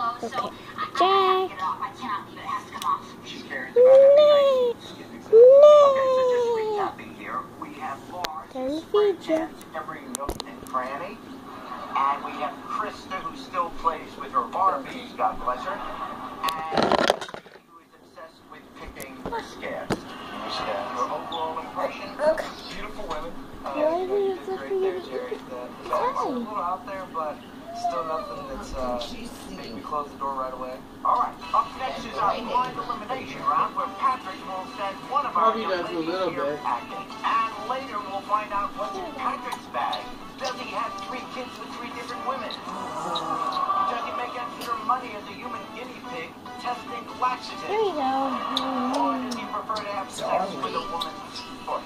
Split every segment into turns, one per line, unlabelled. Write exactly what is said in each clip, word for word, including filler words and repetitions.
clothes, so
Okay.
I, I
Jack.
have to get it off. I cannot leave it. It has to come off.
She cares about having nice. Okay, so just recapping here, we have Lars, who spray tans every nook and cranny, and we have Krista, who still plays with her Barbies, God bless her, and who is obsessed with picking scabs. Scabs. Her overall impression,
Okay.
beautiful women. Uh,
Why
you
do you
did
have to
great
be
there,
the-
Jerry. The- It's a little out there, but still nothing that's uh, making me close the door right away. All right, up next is our blind elimination round, where Patrick will send one of our
Probably does a little bit.
packing, and later we'll find out what's in Patrick's bag. Does he have three kids with three different women? Does he make extra money as a human guinea pig testing laxatives?
There you go.
Or does he prefer to have sex with a woman's foot?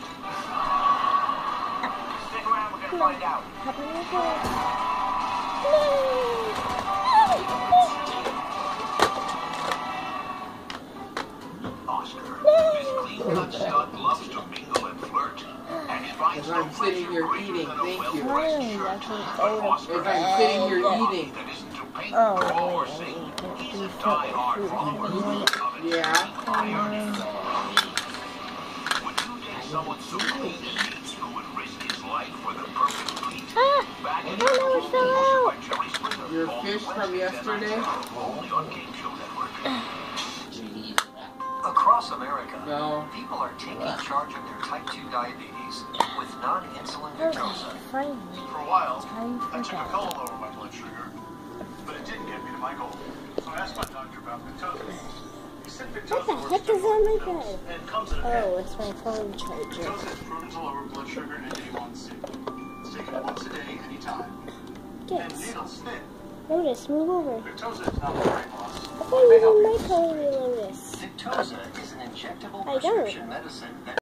Stick around, we're gonna find out.
Hop on your head.
Oscar, this clean-cut stud loves to mingle and flirt, and he finds
As
no
I'm sitting
pleasure
here
greater
eating,
than a
thank you.
well-pressed
Really,
shirt.
that's what
But
I
Oscar
As I'm sitting here eating.
that isn't to paint,
Oh,
draw, or
wait,
sing.
wait,
He's a
wait.
die-hard follower of it.
Yeah.
Ironing. Would you date someone so clean and neat who would risk his life for the perfect pleat?
Ah!
Back in
Oh, no, it fell out.
by Jerry Springer.
Your
All
fish
the
from
Wednesdays at
yesterday?
nine, only on Game Show Network.
Across America,
No.
people are taking charge of their type two diabetes with non-insulin
Okay,
Victoza.
finally.
For a while,
Time
I
for
took a
bed.
pill to lower my blood sugar, but it didn't get me to my goal. So I asked my doctor about Victoza. He said Victoza
What the
works
heck is on
different
my
than pills
bed?
and comes in a pen.
Oh, it's my phone charger.
Victoza is proven to lower blood sugar and A one C. It's taken once a day, anytime. And
Yes.
needles thin.
Lotus, move over.
Victoza is not a weight loss.
I thought you were my color, Lotus.
Victoza is an injectable
I don't.
prescription medicine that